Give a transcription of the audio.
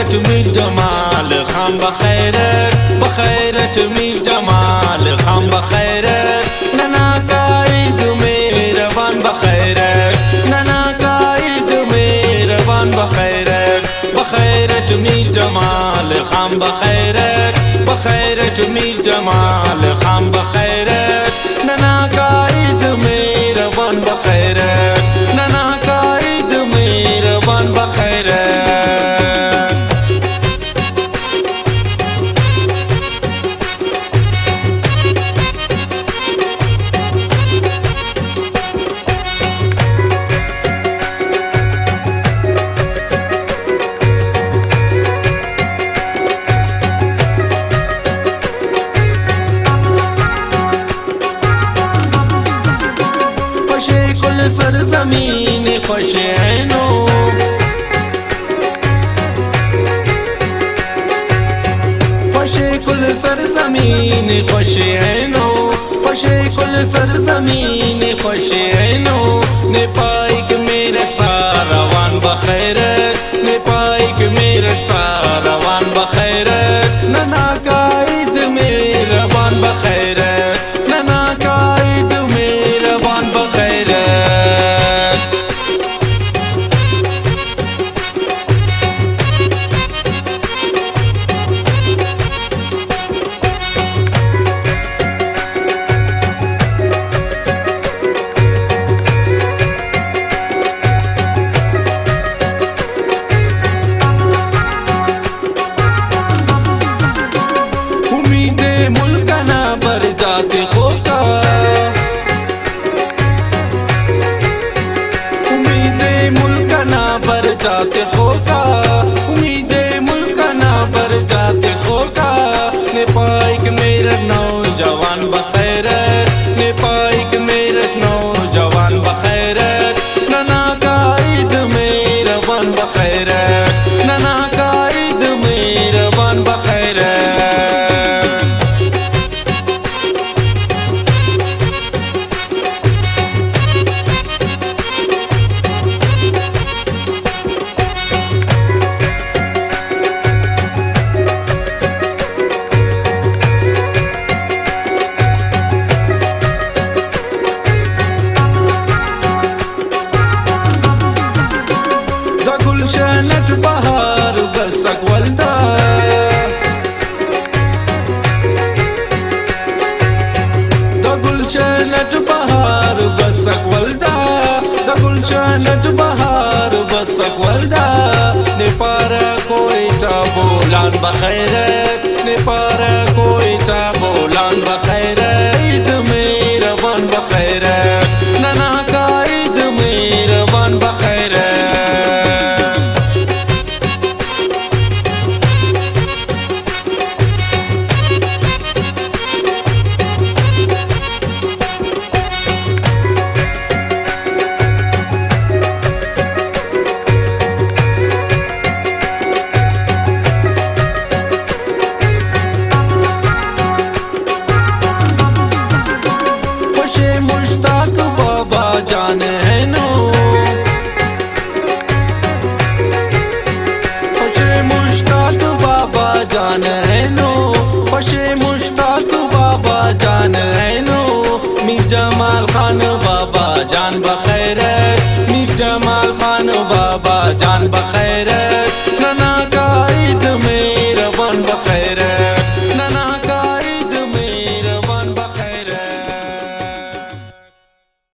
बखैरत मीर जमाल खाम बखैरत मीर जमाल खाम बखैरत नना कायद मेहरबान बखैरत नना कायद मेहरबान बखैरत मीर जमाल खाम बखैरत मीर जमाल खाम बखैरत नना कायद मेहरबान बखैरत नना कायद मेहरबान बखैरत। सरजमीन खुशैनो खुशे कुल सरजमीन खुशैनो खुशे कुल सरजमीन खुशैनो ने पाइक मेरा सारवान बखैरत ने पाइक मेरा सारवान बखैरत नना कायद मेहरबान बखैरत नना कायद मेहरबान बखैरत। जाते होगा उम्मीदे मुल्क ना बर जाते होगा उम्मीदे मुल्क ना बर जाते होगा ने पाइक मेरा नौजवान बखैरत ने पाइक मेरा नौजवान बखैरत नना कायद मेहरबान बखैरत नना कायद मेहरबान बखैरत। गुलशनट बहार बसक वल्दा गुलशनट बहार बसक वल्दा गुलशनट बहार बसक वल्दा ने पारा कोयटा बोलान बखैरत ने पारा कोयटा बोलान बखैरत मेहरबान बखैरत नना कायद मेहरबान बखैरत। मुश्ताक बाबा जान है नो खुशे मुश्ताक बाबा जान है नो खुशे मुश्ताक बाबा जान है नो मीर जमाल खान बाबा जान बखैरत मीर जमाल खान बाबा जान बखैरत